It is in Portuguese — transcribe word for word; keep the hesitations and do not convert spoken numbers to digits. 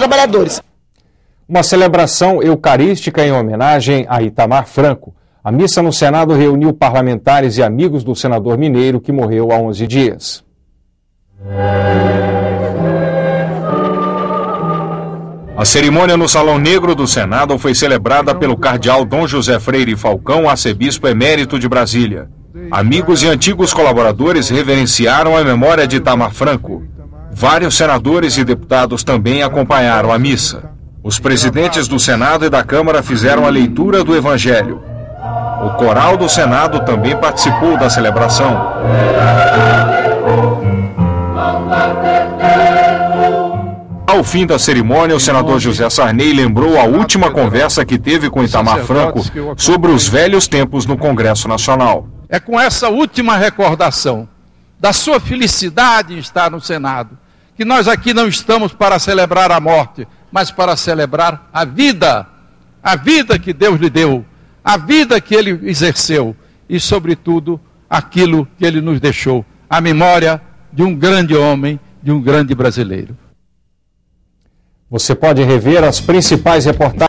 trabalhadores. Uma celebração eucarística em homenagem a Itamar Franco. A missa no Senado reuniu parlamentares e amigos do senador mineiro que morreu há onze dias. A cerimônia no Salão Negro do Senado foi celebrada pelo cardeal Dom José Freire Falcão, arcebispo emérito de Brasília. Amigos e antigos colaboradores reverenciaram a memória de Itamar Franco. Vários senadores e deputados também acompanharam a missa. Os presidentes do Senado e da Câmara fizeram a leitura do Evangelho. O coral do Senado também participou da celebração. Ao fim da cerimônia, o senador José Sarney lembrou a última conversa que teve com Itamar Franco sobre os velhos tempos no Congresso Nacional. É com essa última recordação da sua felicidade em estar no Senado, que nós aqui não estamos para celebrar a morte, mas para celebrar a vida, a vida que Deus lhe deu, a vida que ele exerceu e, sobretudo, aquilo que ele nos deixou, a memória de um grande homem, de um grande brasileiro. Você pode rever as principais reportagens